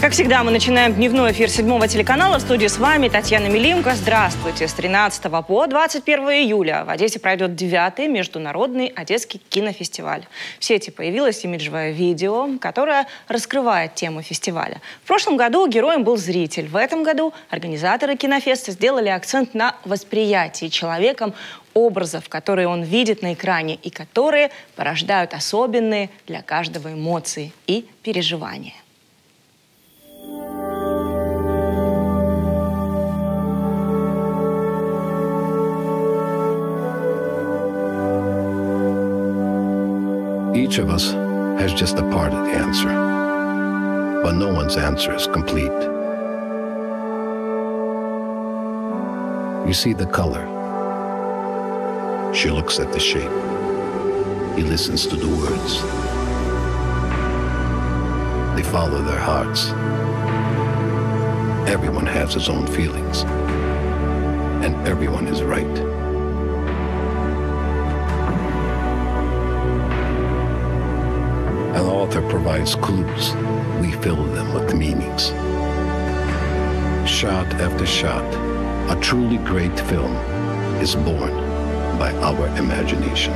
Как всегда, мы начинаем дневной эфир 7-го телеканала. В студии с вами Татьяна Милимко. Здравствуйте. С 13 по 21 июля в Одессе пройдет 9-й международный Одесский кинофестиваль. В сети появилось имиджевое видео, которое раскрывает тему фестиваля. В прошлом году героем был зритель. В этом году организаторы кинофеста сделали акцент на восприятии человеком образов, которые он видит на экране и которые порождают особенные для каждого эмоции и переживания. Each of us has just a part of the answer, but no one's answer is complete. You see the color. She looks at the shape. He listens to the words. They follow their hearts. Everyone has his own feelings, and everyone is right. An author provides clues. We fill them with meanings. Shot after shot, a truly great film is born by our imagination.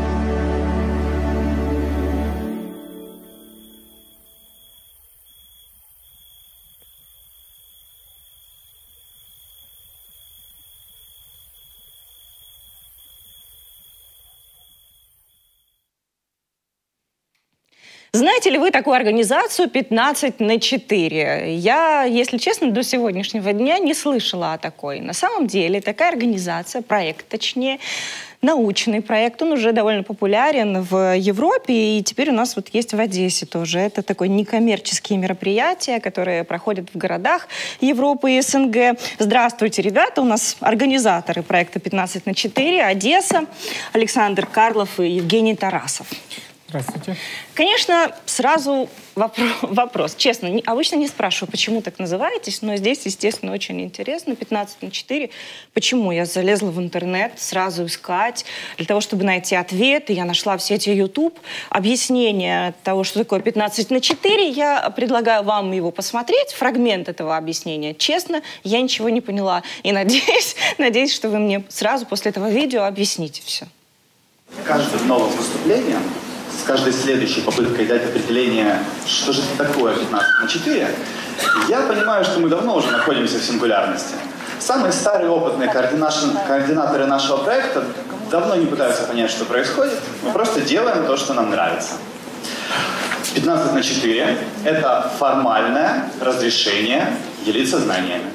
Знаете ли вы такую организацию 15×4? Я, если честно, до сегодняшнего дня не слышала о такой. На самом деле такая организация, проект точнее, научный проект, он уже довольно популярен в Европе, и теперь у нас вот есть в Одессе тоже. Это такое некоммерческие мероприятия, которые проходят в городах Европы и СНГ. Здравствуйте, ребята, у нас организаторы проекта 15×4, Одесса, Александр Карлов и Евгений Тарасов. Здравствуйте. Конечно, сразу вопрос. Честно, обычно не спрашиваю, почему так называетесь, но здесь, естественно, очень интересно. 15×4. Почему? Я залезла в интернет, сразу искать, для того, чтобы найти ответы. Я нашла в сети YouTube объяснение того, что такое 15×4. Я предлагаю вам его посмотреть, фрагмент этого объяснения. Честно, я ничего не поняла. И надеюсь, что вы мне сразу после этого видео объясните все. Каждым новым выступлением, с каждой следующей попыткой дать определение, что же это такое 15×4, я понимаю, что мы давно уже находимся в сингулярности. Самые старые опытные координаторы нашего проекта давно не пытаются понять, что происходит. Мы просто делаем то, что нам нравится. 15×4 – это формальное разрешение делиться знаниями.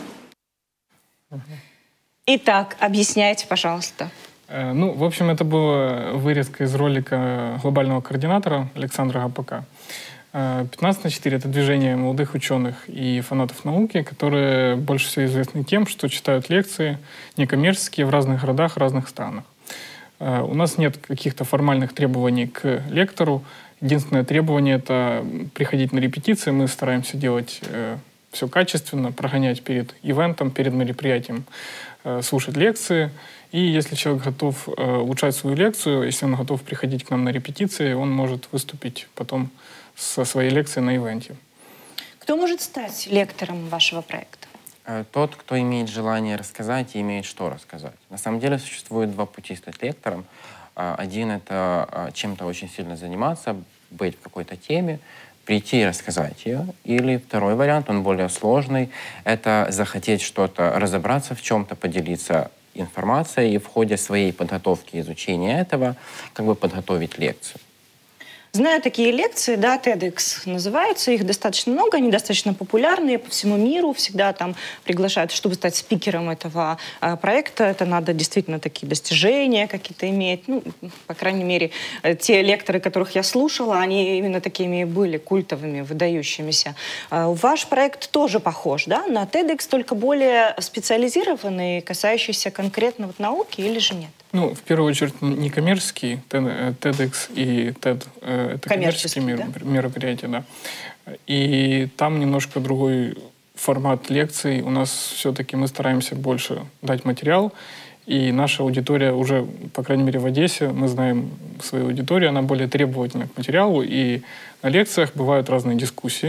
Итак, объясняйте, пожалуйста. Ну, в общем, это была вырезка из ролика глобального координатора Александра Гапака. 15×4 — это движение молодых ученых и фанатов науки, которые больше всего известны тем, что читают лекции некоммерческие в разных городах, разных странах. У нас нет каких-то формальных требований к лектору. Единственное требование — это приходить на репетиции. Мы стараемся делать все качественно, прогонять перед ивентом, перед мероприятием, слушать лекции. И если человек готов улучшать свою лекцию, если он готов приходить к нам на репетиции, он может выступить потом со своей лекцией на ивенте. Кто может стать лектором вашего проекта? Тот, кто имеет желание рассказать и имеет что рассказать. На самом деле существует два пути стать лектором. Один — это чем-то очень сильно заниматься, быть в какой-то теме, прийти и рассказать ее. Или второй вариант, он более сложный, это захотеть что-то, разобраться в чем-то, поделиться информацией и в ходе своей подготовки и изучения этого как бы подготовить лекцию. Знаю такие лекции, да, TEDx называются, их достаточно много, они достаточно популярные по всему миру, всегда там приглашают, чтобы стать спикером этого проекта, это надо действительно такие достижения какие-то иметь, ну, по крайней мере, те лекторы, которых я слушала, они именно такими и были, культовыми, выдающимися. Ваш проект тоже похож, да, на TEDx, только более специализированный, касающийся конкретно вот науки или же нет? Ну, в первую очередь, не коммерческий, TEDx и TED — это коммерческие да? мероприятия, да. И там немножко другой формат лекций. У нас все-таки мы стараемся больше дать материал, и наша аудитория уже, по крайней мере, в Одессе, мы знаем свою аудиторию, она более требовательна к материалу, и на лекциях бывают разные дискуссии,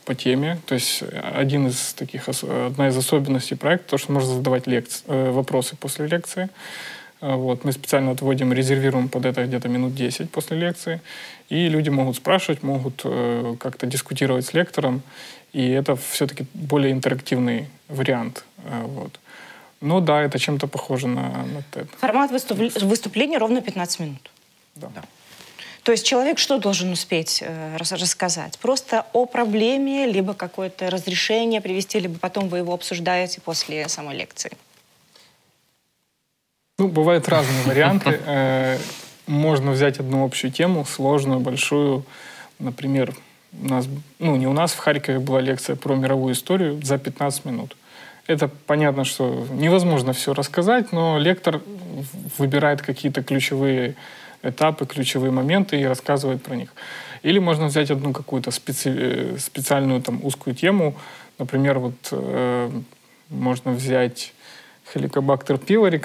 по теме. То есть одна из особенностей проекта, то, что можно задавать вопросы после лекции. Вот. Мы специально отводим, резервируем под это где-то минут 10 после лекции. И люди могут спрашивать, могут как-то дискутировать с лектором. И это все-таки более интерактивный вариант. Вот. Но да, это чем-то похоже на TED. Формат выступления ровно 15 минут. Да. То есть человек что должен успеть рассказать? Просто о проблеме, либо какое-то разрешение привести, либо потом вы его обсуждаете после самой лекции? Ну, бывают разные варианты. Можно взять одну общую тему, сложную, большую. Например, не у нас в Харькове была лекция про мировую историю за 15 минут. Это понятно, что невозможно все рассказать, но лектор выбирает какие-то ключевые этапы, ключевые моменты и рассказывает про них. Или можно взять одну какую-то специальную там, узкую тему. Например, можно взять Helicobacter pylori,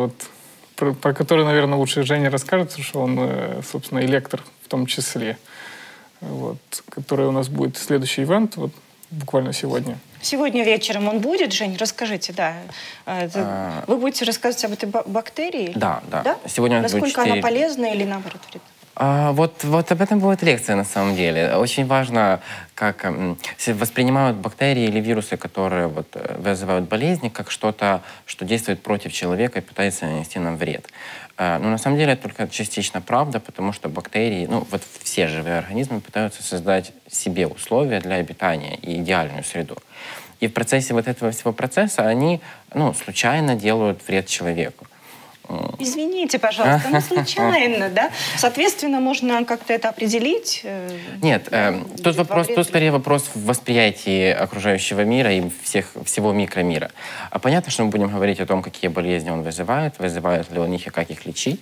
про которую, наверное, лучше Женя расскажет, потому что он, собственно, и лектор в том числе. Вот, который у нас будет следующий ивент, вот буквально сегодня. Сегодня вечером он будет, Жень, расскажите, да. Вы будете рассказывать об этой бактерии? Да. Сегодня насколько она полезна или наоборот вредна? Вот об этом будет лекция на самом деле. Очень важно, как воспринимают бактерии или вирусы, которые вызывают болезни, как что-то, что действует против человека и пытается нанести нам вред. Но на самом деле это только частично правда, потому что бактерии, все живые организмы пытаются создать себе условия для обитания и идеальную среду. И в процессе этого всего процесса они случайно делают вред человеку. Извините, пожалуйста, случайно, да? Соответственно, можно как-то это определить? Нет, тут скорее вопрос в восприятии окружающего мира и всего микромира. А понятно, что мы будем говорить о том, какие болезни он вызывает ли он их и как их лечить.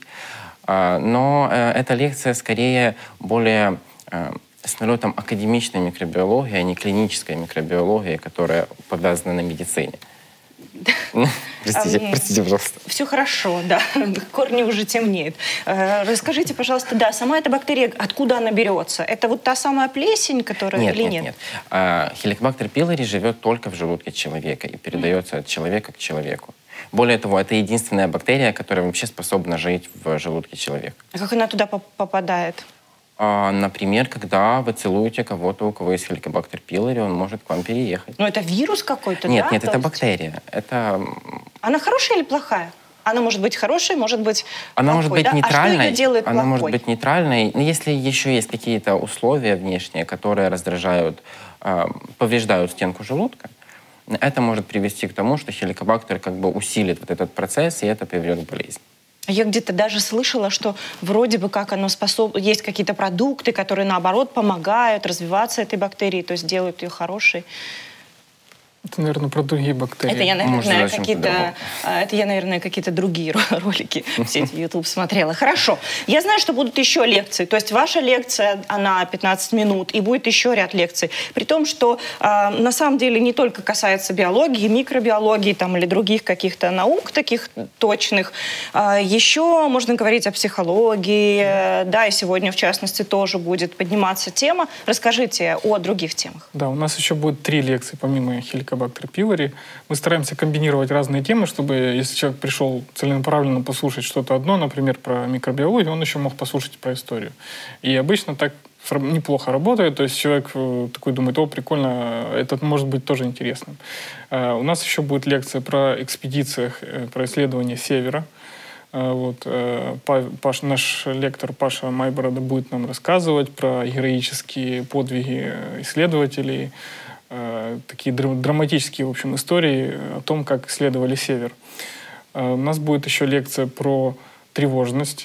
Но эта лекция скорее более с налетом академичной микробиологии, а не клинической микробиологии, которая повязана на медицине. Простите, пожалуйста. Все хорошо, да. Корни уже темнеют. Расскажите, пожалуйста, да, сама эта бактерия, откуда она берется? Это вот та самая плесень, которая или нет? Нет. Helicobacter pylori живет только в желудке человека и передается от человека к человеку. Более того, это единственная бактерия, которая вообще способна жить в желудке человека. А как она туда попадает? Например, когда вы целуете кого-то, у кого есть Helicobacter pylori, он может к вам переехать. Ну, это вирус какой-то, Нет, да? это бактерия. Она хорошая или плохая? Она может быть хорошей, может быть Она может быть нейтральной. А что ее делает она плохой? Может быть нейтральной. Но если еще есть какие-то условия внешние, которые раздражают, повреждают стенку желудка, это может привести к тому, что хеликобактер усилит этот процесс, и это приведет к болезни. Я где-то даже слышала, что вроде бы как оно есть какие-то продукты, которые, наоборот, помогают развиваться этой бактерии, то есть делают ее хорошей. Это, наверное, про другие бактерии. Это я, наверное, какие-то другие ролики в сети YouTube смотрела. Хорошо. Я знаю, что будут еще лекции. То есть ваша лекция, она 15 минут, и будет еще ряд лекций. При том, что на самом деле не только касается биологии, микробиологии или других каких-то наук таких точных. Еще можно говорить о психологии. Да, и сегодня, в частности, тоже будет подниматься тема. Расскажите о других темах. Да, у нас еще будет 3 лекции, помимо Helicobacter pylori. Мы стараемся комбинировать разные темы, чтобы, если человек пришел целенаправленно послушать что-то одно, например, про микробиологию, он еще мог послушать про историю. И обычно так неплохо работает, то есть человек такой думает: о, прикольно, это может быть тоже интересным. У нас еще будет лекция про экспедициях, про исследования севера. Наш лектор Паша Майборода будет нам рассказывать про героические подвиги исследователей, такие драматические, в общем, истории о том, как исследовали север. У нас будет еще лекция про тревожность,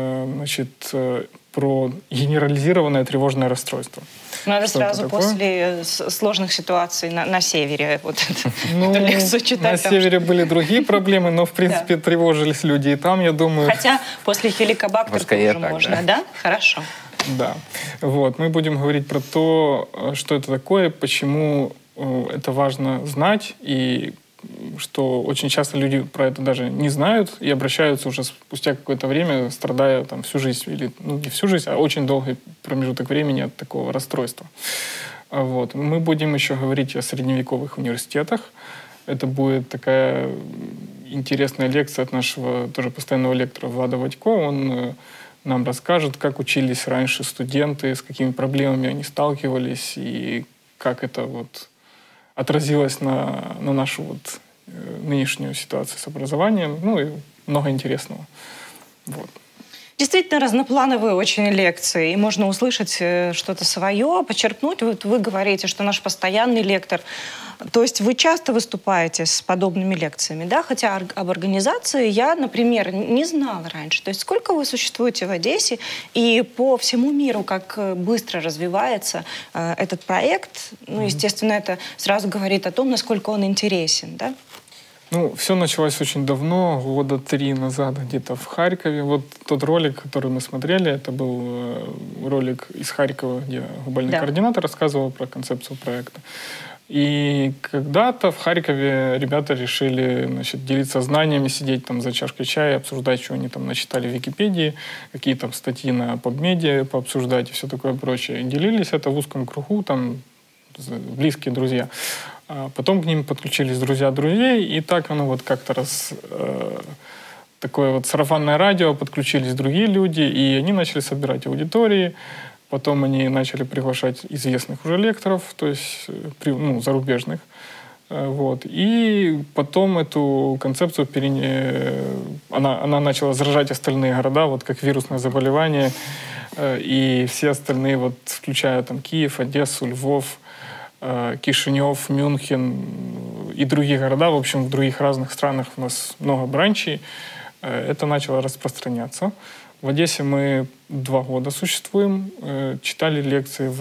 про генерализированное тревожное расстройство. Надо сразу после сложных ситуаций на севере эту лекцию читать. На севере были другие проблемы, но, в принципе, тревожились люди и там, я думаю. Хотя после Helicobacter тоже можно, да? Хорошо. Да. Мы будем говорить про то, что это такое, почему это важно знать, и что очень часто люди про это даже не знают и обращаются уже спустя какое-то время, страдая всю жизнь, или не всю жизнь, а очень долгий промежуток времени от такого расстройства. Вот. Мы будем еще говорить о средневековых университетах. Это будет такая интересная лекция от нашего тоже постоянного лектора Влада Вадько. Он нам расскажет, как учились раньше студенты, с какими проблемами они сталкивались и как это вот отразилось на нашу вот нынешнюю ситуацию с образованием. Ну и много интересного. Вот. Действительно разноплановые очень лекции, и можно услышать что-то свое, почерпнуть. Вот вы говорите, что наш постоянный лектор, то есть вы часто выступаете с подобными лекциями, да? Хотя об организации я, например, не знала раньше. То есть сколько вы существуете в Одессе, и по всему миру, как быстро развивается этот проект, ну, естественно, это сразу говорит о том, насколько он интересен, да? Ну, все началось очень давно, года 3 назад, где-то в Харькове. Вот тот ролик, который мы смотрели, это был ролик из Харькова, где глобальный координатор рассказывал про концепцию проекта. И когда-то в Харькове ребята решили, значит, делиться знаниями, сидеть там за чашкой чая, обсуждать, что они там начитали в Википедии, какие там статьи на PubMed пообсуждать и все такое прочее. И делились это в узком кругу, там близкие друзья. А потом к ним подключились друзья друзей, и так оно вот как-то такое вот сарафанное радио, подключились другие люди, и они начали собирать аудитории. Потом они начали приглашать известных уже лекторов, то есть зарубежных. Вот. И потом эту концепцию она начала заражать остальные города, вот как вирусное заболевание. И все остальные, вот, включая там Киев, Одессу, Львов, Кишинев, Мюнхен и другие города, в общем, в других разных странах у нас много бранчей, это начало распространяться. В Одессе мы 2 года существуем, читали лекции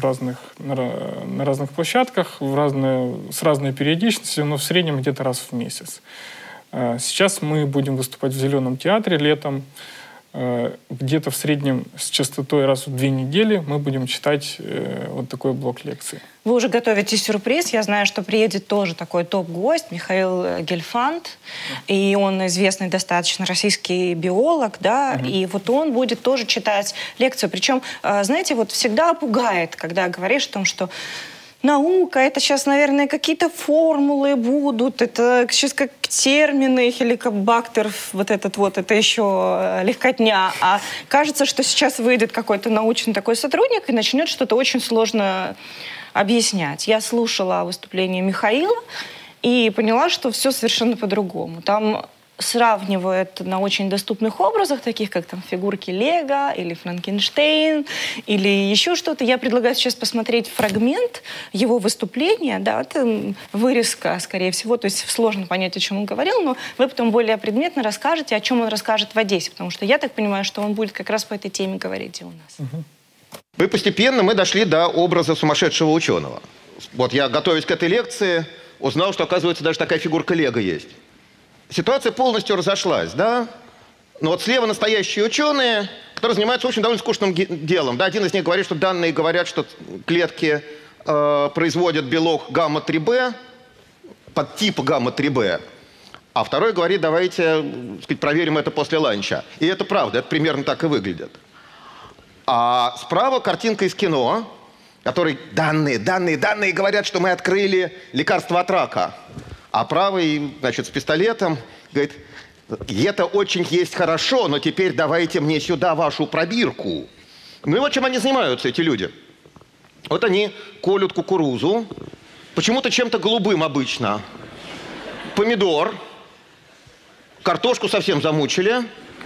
на разных площадках, с разной периодичностью, но в среднем где-то раз в месяц. Сейчас мы будем выступать в Зеленом театре летом. Где-то в среднем с частотой раз в 2 недели мы будем читать вот такой блок лекций. Вы уже готовите сюрприз. Я знаю, что приедет тоже такой топ-гость Михаил Гельфанд. И он известный достаточно российский биолог, да, и вот он будет тоже читать лекцию. Причем, знаете, вот всегда пугает, когда говоришь о том, что наука, это сейчас, наверное, какие-то формулы будут, это сейчас как термины, хеликобактер, вот этот вот, это еще легкотня. А кажется, что сейчас выйдет какой-то научный такой сотрудник и начнет что-то очень сложно объяснять. Я слушала выступление Михаила и поняла, что все совершенно по-другому. Там сравнивают на очень доступных образах, таких как там фигурки Лего или Франкенштейн или еще что-то. Я предлагаю сейчас посмотреть фрагмент его выступления. Да, это вырезка, скорее всего, то есть сложно понять, о чем он говорил, но вы потом более предметно расскажете, о чем он расскажет в Одессе, потому что я так понимаю, что он будет как раз по этой теме говорить и у нас. И постепенно мы дошли до образа сумасшедшего ученого. Вот я, готовясь к этой лекции, узнал, что, оказывается, даже такая фигурка Лего есть. Ситуация полностью разошлась, да? Но вот слева настоящие ученые, которые занимаются, в общем, довольно скучным делом. Да? Один из них говорит, что данные говорят, что клетки производят белок гамма-3b, подтипа гамма-3b. А второй говорит, давайте, так сказать, проверим это после ланча. И это правда, это примерно так и выглядит. А справа картинка из кино, который данные говорят, что мы открыли лекарство от рака. А правый, значит, с пистолетом говорит, это очень есть хорошо, но теперь давайте мне сюда вашу пробирку. Ну и вот чем они занимаются, эти люди. Вот они колют кукурузу, почему-то чем-то голубым обычно. Помидор, картошку совсем замучили.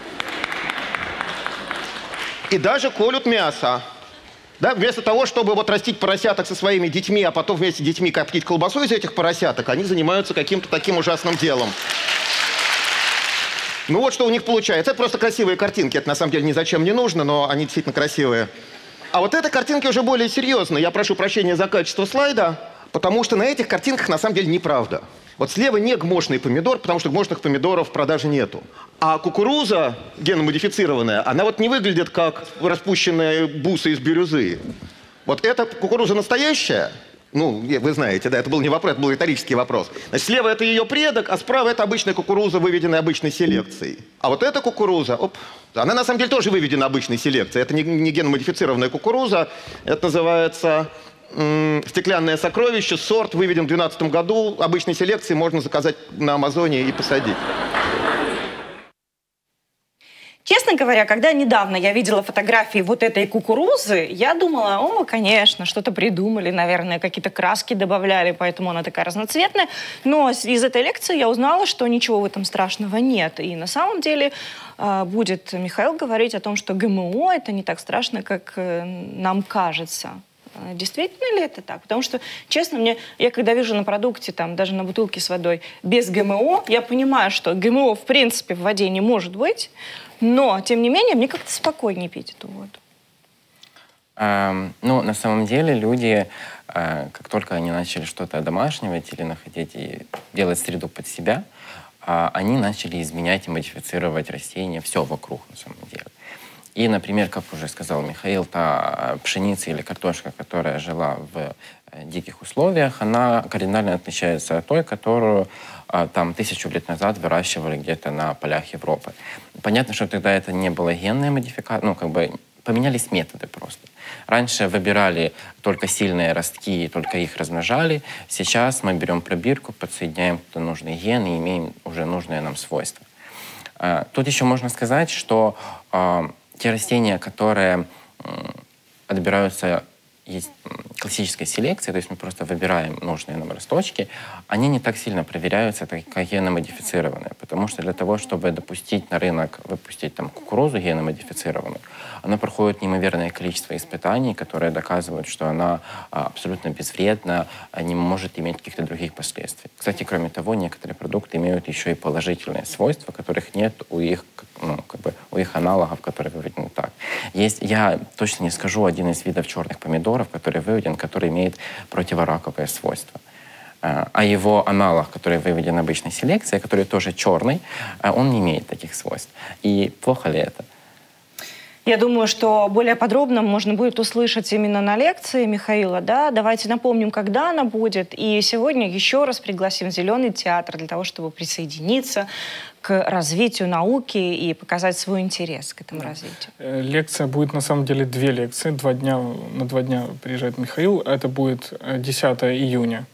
И даже колют мясо. Да, вместо того, чтобы вот растить поросяток со своими детьми, а потом вместе с детьми коптить колбасу из этих поросяток, они занимаются каким-то таким ужасным делом. Ну вот что у них получается. Это просто красивые картинки. Это на самом деле ни зачем не нужно, но они действительно красивые. А вот это картинки уже более серьезные. Я прошу прощения за качество слайда, потому что на этих картинках на самом деле неправда. Вот слева не гмошный помидор, потому что гмошных помидоров в продаже нету. А кукуруза геномодифицированная, она вот не выглядит как распущенные бусы из бирюзы. Вот эта кукуруза настоящая, ну, вы знаете, да, это был не вопрос, это был риторический вопрос. Значит, слева это ее предок, а справа это обычная кукуруза, выведенная обычной селекцией. А вот эта кукуруза, она на самом деле тоже выведена обычной селекцией. Это не геномодифицированная кукуруза, это называется стеклянное сокровище, сорт, выведен в 2012 году. Обычной селекции можно заказать на Амазоне и посадить. Честно говоря, когда недавно я видела фотографии вот этой кукурузы, я думала, о, конечно, что-то придумали, наверное, какие-то краски добавляли, поэтому она такая разноцветная. Но из этой лекции я узнала, что ничего в этом страшного нет. И на самом деле будет Михаил говорить о том, что ГМО – это не так страшно, как нам кажется. Действительно ли это так? Потому что, честно, я когда вижу на продукте, там, даже на бутылке с водой без ГМО, я понимаю, что ГМО, в принципе, в воде не может быть, но, тем не менее, мне как-то спокойнее пить эту воду. Ну, на самом деле, люди, как только они начали что-то одомашнивать или находить и делать среду под себя, они начали изменять и модифицировать растения, все вокруг, на самом деле. И, например, как уже сказал Михаил, та пшеница или картошка, которая жила в диких условиях, она кардинально отличается от той, которую там 1000 лет назад выращивали где-то на полях Европы. Понятно, что тогда это не была генная модификация, ну, как бы поменялись методы просто. Раньше выбирали только сильные ростки, только их размножали. Сейчас мы берем пробирку, подсоединяем туда нужный ген и имеем уже нужные нам свойства. Тут еще можно сказать, что те растения, которые отбираются из классической селекции, то есть мы просто выбираем нужные нам росточки, они не так сильно проверяются, как геномодифицированные, потому что для того, чтобы допустить на рынок, выпустить там кукурузу геномодифицированную, она проходит неимоверное количество испытаний, которые доказывают, что она абсолютно безвредна, не может иметь каких-то других последствий. Кстати, кроме того, некоторые продукты имеют еще и положительные свойства, которых нет у их, ну, как бы, у их аналогов, которые выведены так. Есть, я точно не скажу, один из видов черных помидоров, который выведен, который имеет противораковые свойства. А его аналог, который выведен обычной селекцией, который тоже черный, он не имеет таких свойств. И плохо ли это? Я думаю, что более подробно можно будет услышать именно на лекции Михаила. Да? Давайте напомним, когда она будет. И сегодня еще раз пригласим Зеленый театр для того, чтобы присоединиться к развитию науки и показать свой интерес к этому развитию. Лекция будет, на самом деле, 2 лекции. На 2 дня приезжает Михаил. Это будет 10 июня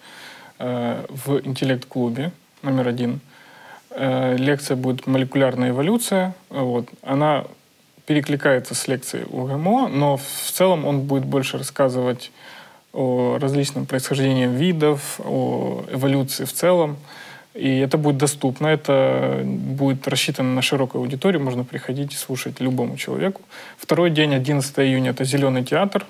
в интеллект-клубе номер 1. Лекция будет «Молекулярная эволюция». Вот. Она перекликается с лекцией о ГМО, но в целом он будет больше рассказывать о различном происхождении видов, о эволюции в целом. И это будет доступно, это будет рассчитано на широкую аудиторию, можно приходить и слушать любому человеку. Второй день, 11 июня, это «Зеленый театр»,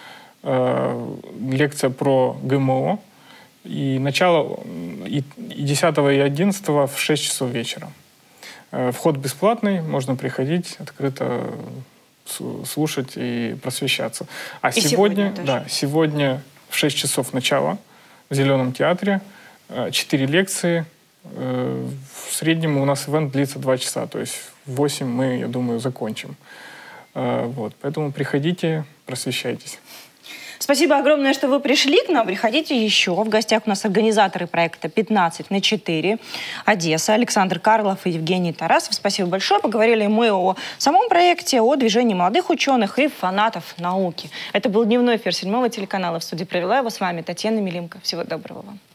лекция про ГМО. И начало и 10 и 11 в 6 часов вечера. Вход бесплатный, можно приходить, открыто слушать и просвещаться. А сегодня в 6 часов начала в Зеленом театре 4 лекции. В среднем у нас ивент длится 2 часа, то есть в 8 мы, я думаю, закончим. Вот, поэтому приходите, просвещайтесь. Спасибо огромное, что вы пришли к нам. Приходите еще. В гостях у нас организаторы проекта «15×4» Одесса, Александр Карлов и Евгений Тарасов. Спасибо большое. Поговорили мы о самом проекте, о движении молодых ученых и фанатов науки. Это был дневной эфир 7-го телеканала. В студии провела его с вами Татьяна Милимко. Всего доброго вам.